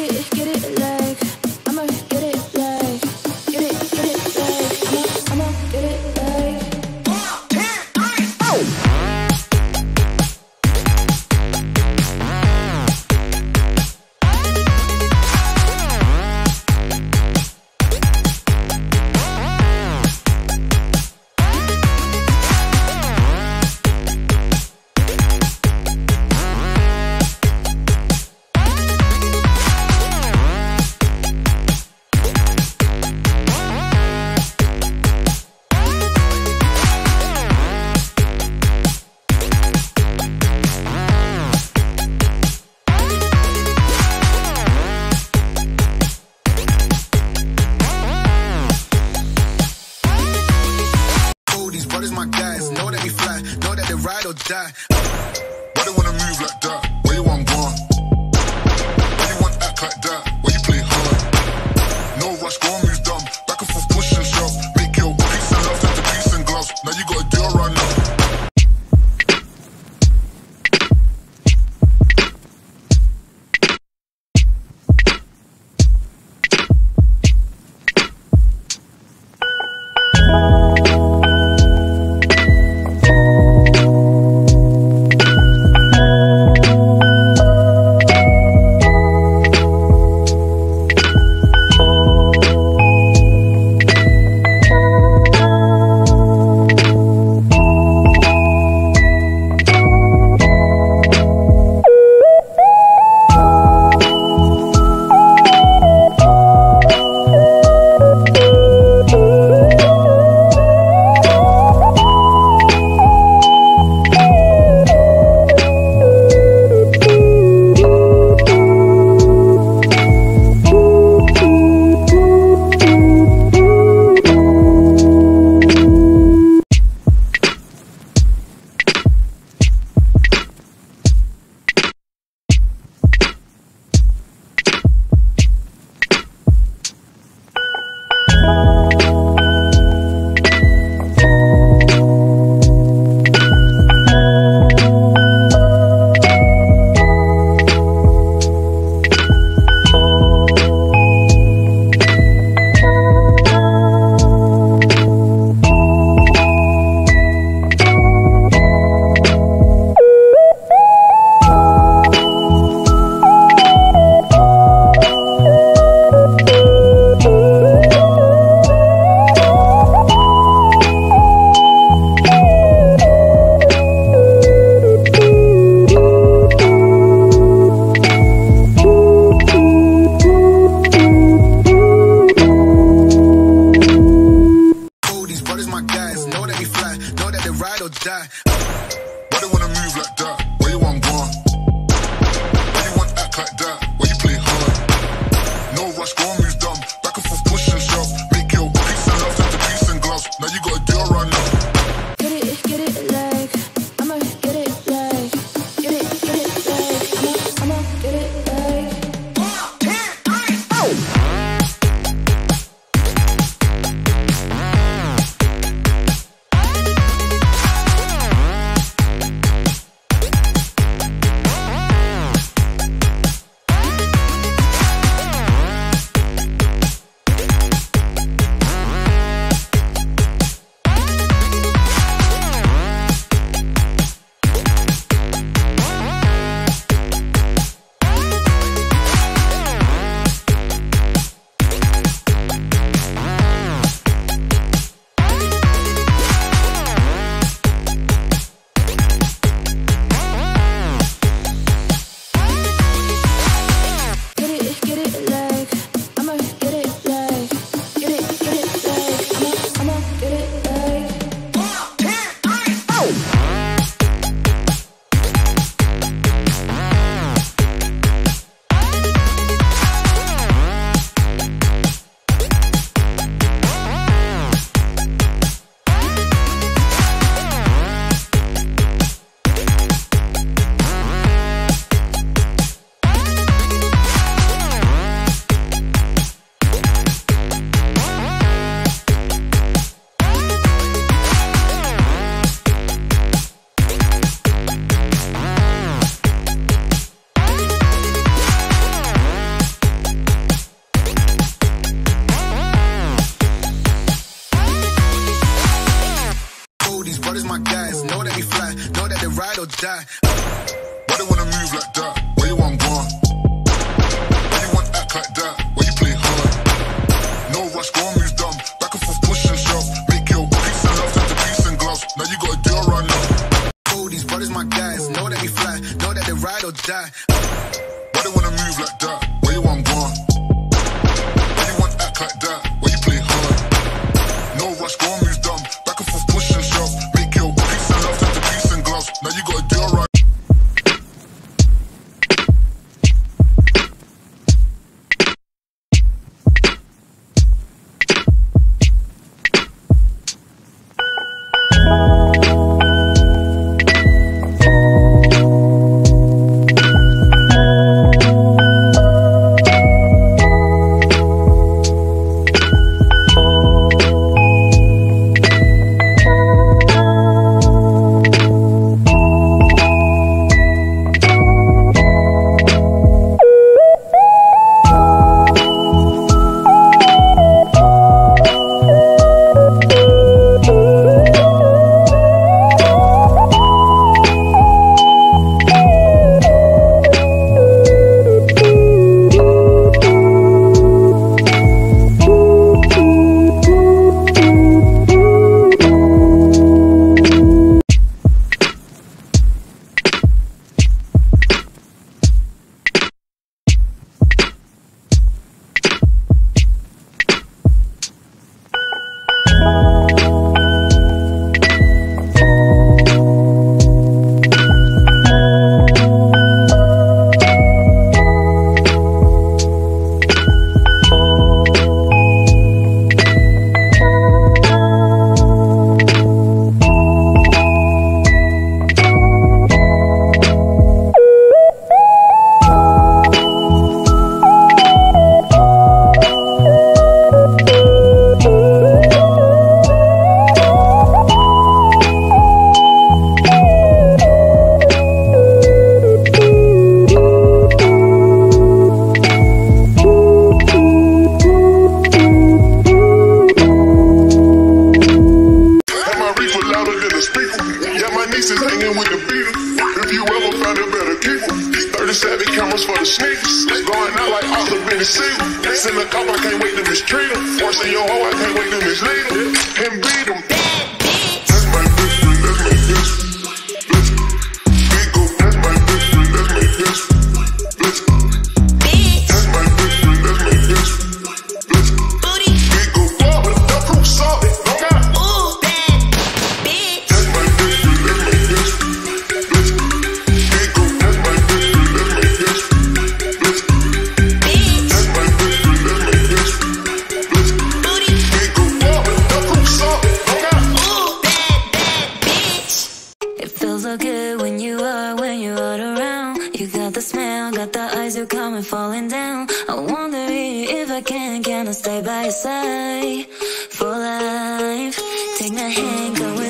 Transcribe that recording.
ride or die. Why they wanna move like that? Where you want gone? Why you want act like that? Why you play hard? No rush, go and move dumb. Back and forth, push and shove. Make your peace and love into peace and gloves. Now you gotta do a run now. Ride or die. Why they wanna move like that? Where you want gone? Why you want act like that? Why you play hard? No rush, go and move dumb. Back and forth, push and shove. Make your peace and love into peace and gloves. Now you gotta do a run now. Get it like I'ma get it like get it like I'ma get it like 1, 2, 3, oh! die. Why they wanna move like that? Where you want gone? Why you want act like that? Why you play hard? No rush, go on, move dumb. Back and forth, push and shove. Make your peace and love turn to peace and gloves. Now you got a deal right now. Oh, these brothers my guys. Know that they fly, know that they ride or die. Why they wanna move like that? Where you want gone? Why you want act like that? Why you play hard? No rush, go on, move dumb. Back and forth, push and shove. Make your peace and love turn to peace and gloves. Now you got a deal right. Cameras for the sneakers. Going out like Oscar Benny Siegel. Send a cop, I can't wait to mistreat him. Forcing your hoe, I can't wait to mislead him. And beat him. That's my best friend, that's my best friend. Big go, that's my best friend, that's my best friend. That's my best friend, that's my best friend. Big go, the proof solid. Don't got it. That's my best friend, that's my best friend. Big go, that's my best friend, that's my best friend. That's my best friend, that's my best friend. Big go, the proof solid. Don't got it. It feels so good when you're around. You got the smell, got the eyes, you're coming, falling down. I wonder if I can I stay by your side for life? Take my hand, go